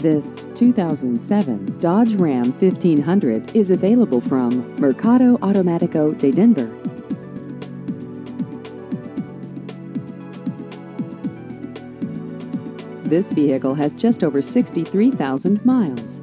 This 2007 Dodge Ram 1500 is available from Mercado Automatico de Denver. This vehicle has just over 63,000 miles.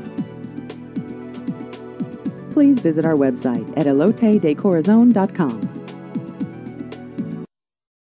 Please visit our website at elotedecorazon.com.